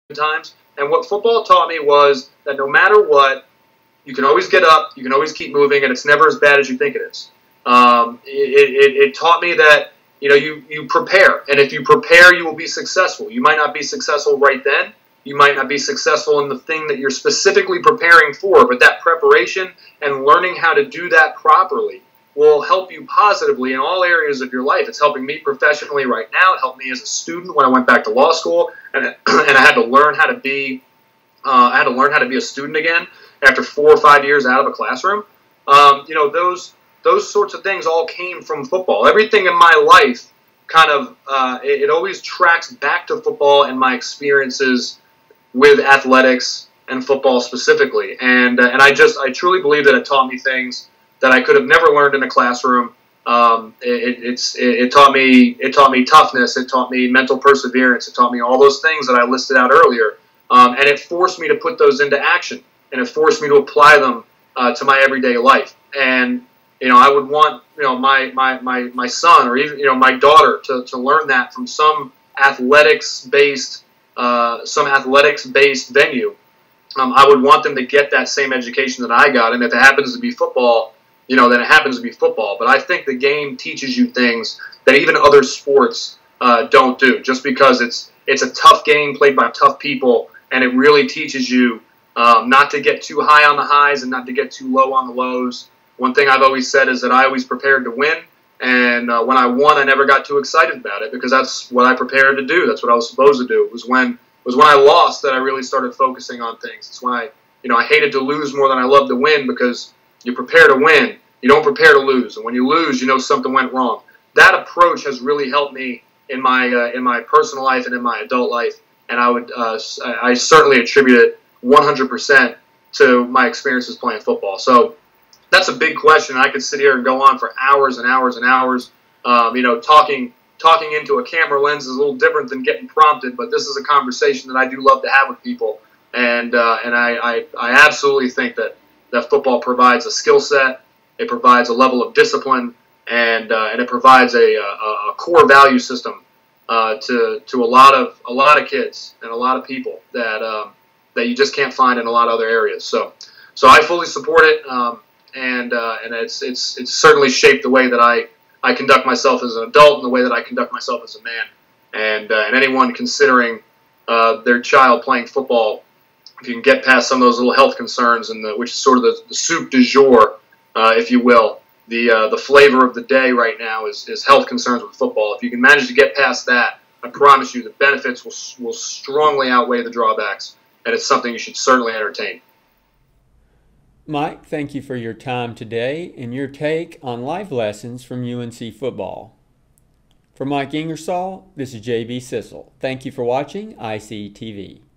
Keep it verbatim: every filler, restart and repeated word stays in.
times. And what football taught me was that no matter what, you can always get up, you can always keep moving, and it's never as bad as you think it is. Um, it, it, it taught me that you know you you prepare, and if you prepare, you will be successful. You might not be successful right then. You might not be successful in the thing that you're specifically preparing for, but that preparation and learning how to do that properly will help you positively in all areas of your life. It's helping me professionally right now. It helped me as a student when I went back to law school, and and I had to learn how to be uh, I had to learn how to be a student again after four or five years out of a classroom. Um, you know, those those sorts of things all came from football. Everything in my life kind of uh, it, it always tracks back to football and my experiences with athletics and football specifically. And uh, and I just I truly believe that it taught me things that I could have never learned in a classroom. Um, it, it's it, it taught me it taught me toughness. It taught me mental perseverance. It taught me all those things that I listed out earlier. Um, and it forced me to put those into action, and it forced me to apply them uh, to my everyday life. And you know, I would want you know my my my my son or even you know my daughter to to learn that from some athletics based uh, some athletics based venue. Um, I would want them to get that same education that I got, and if it happens to be football, you know, then it happens to be football. But I think the game teaches you things that even other sports uh, don't do. Just because it's it's a tough game played by tough people, and it really teaches you um, not to get too high on the highs and not to get too low on the lows. One thing I've always said is that I always prepared to win, and uh, when I won, I never got too excited about it because that's what I prepared to do. That's what I was supposed to do. It was when it was when I lost that I really started focusing on things. It's when I, you know, I hated to lose more than I loved to win because you prepare to win. You don't prepare to lose, and when you lose, you know something went wrong. That approach has really helped me in my uh, in my personal life and in my adult life, and I would uh, I certainly attribute it one hundred percent to my experiences playing football. So that's a big question. I could sit here and go on for hours and hours and hours. Um, you know, talking talking into a camera lens is a little different than getting prompted, but this is a conversation that I do love to have with people, and uh, and I, I I absolutely think that that football provides a skill set. It provides a level of discipline, and uh, and it provides a, a, a core value system uh, to to a lot of a lot of kids and a lot of people that um, that you just can't find in a lot of other areas. So so I fully support it, um, and uh, and it's it's it's certainly shaped the way that I, I conduct myself as an adult and the way that I conduct myself as a man. And uh, and anyone considering uh, their child playing football, if you can get past some of those little health concerns and the, which is sort of the, the soup du jour. Uh, if you will, the uh, the flavor of the day right now is, is health concerns with football. If you can manage to get past that, I promise you the benefits will will strongly outweigh the drawbacks, and it's something you should certainly entertain. Mike, thank you for your time today and your take on life lessons from U N C football. For Mike Ingersoll, this is J B Sissel. Thank you for watching I C T V.